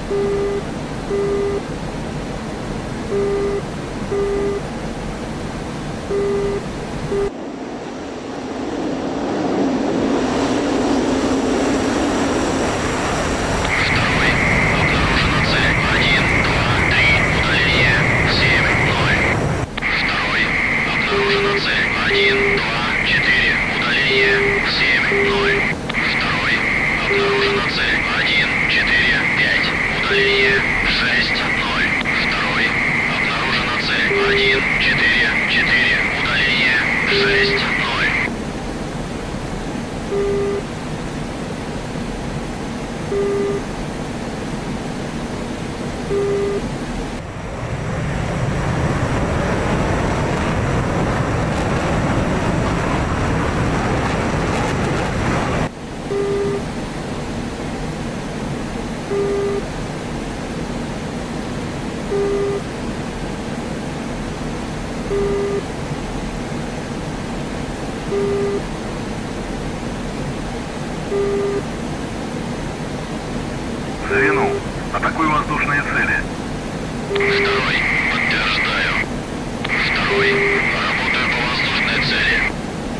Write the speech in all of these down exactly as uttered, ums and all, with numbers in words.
Звено. Атакуй воздушные цели. Второй. Подтверждаю. Второй. Работаю по воздушной цели.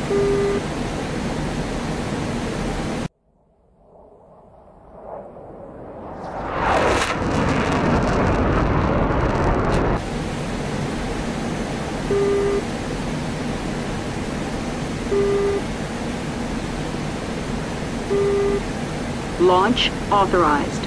Launch authorized.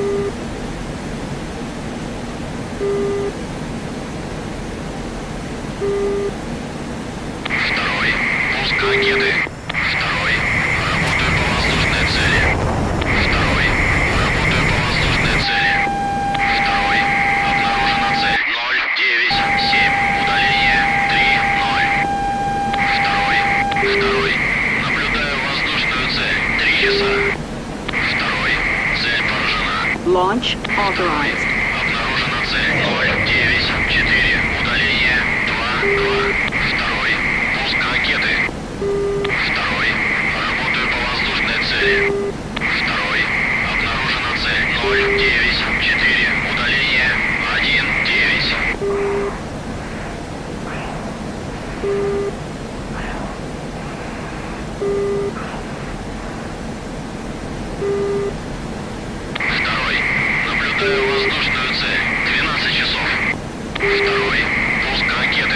Второй. Пуск ракеты. Второй. Работаю по воздушной цели. Второй. Работаю по воздушной цели. Второй. Обнаружена цель. ноль девять семь. Удаление три ноль. Второй. Второй. Наблюдаю воздушную цель. Три часа. Второй. Цель поражена. Launch authorized. Обнаружена цель. ноль девять четыре. Удаление два два. Второй. Пуск ракеты. Второй. Работаю по воздушной цели. Второй. Обнаружена цель. ноль девять четыре. Удаление один девять. Второй. Наблюдаю воздушную цель. двенадцать часов. Второй. Пуск ракеты.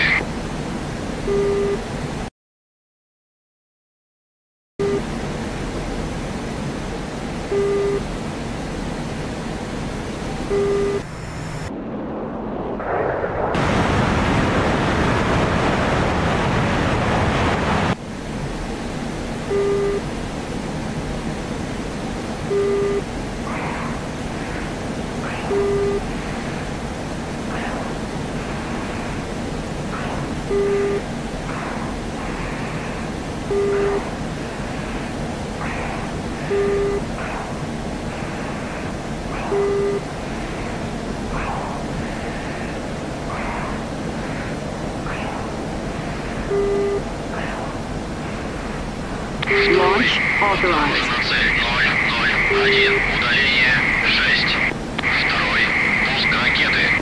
Launch authorized. На цель ноль ноль один. Удаление шесть. Второй. Пуск ракеты.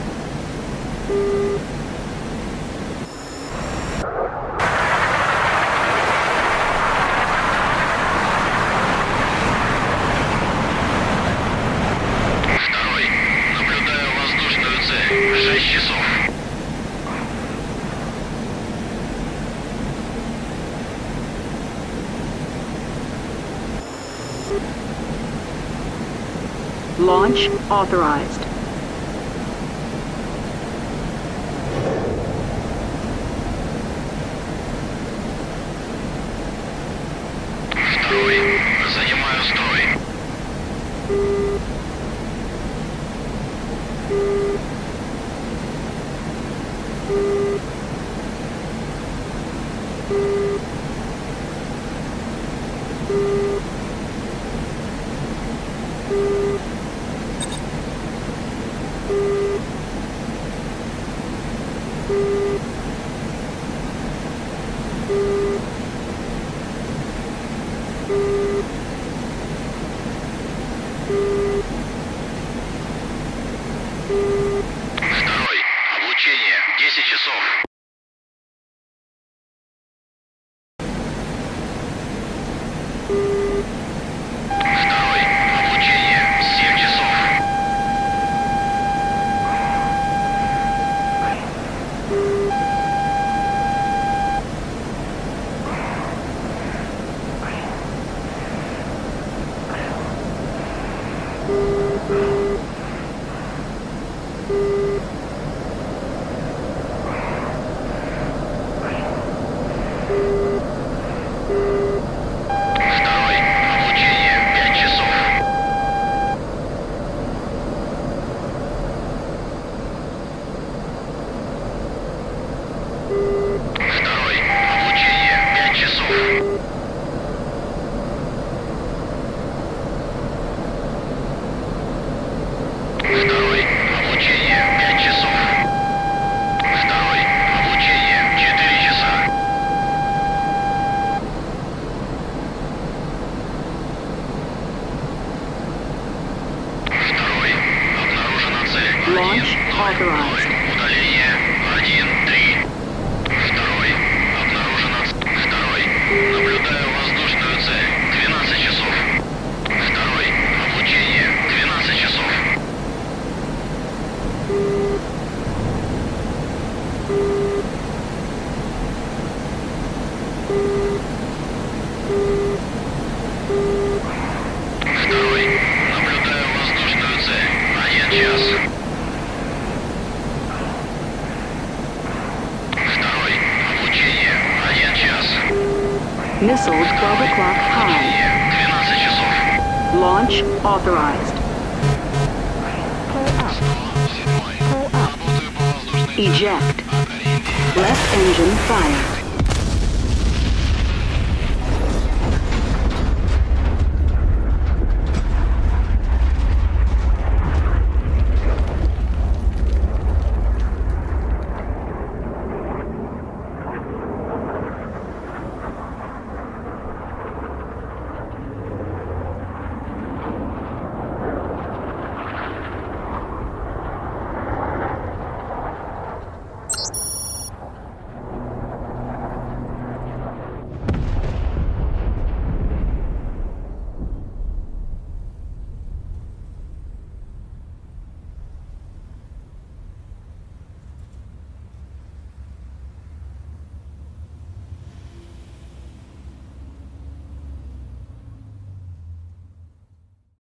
Второй. Наблюдаю воздушную цель. шесть часов. Launch authorized. Второй. Занимаю строй. authorized. Удаление один три. Второй. Обнаружено. Второй. Наблюдаю воздушную цель. двенадцать часов. Второй. Облучение. двенадцать часов. Второй. Наблюдаю воздушную цель. Один час. Второй. Облучение. Один час. Missile twelve o'clock high. Облучение. двенадцать часов. Launch authorized. Седьмой. Работаю по воздушной цели. Eject. Ориентир. Left engine fire.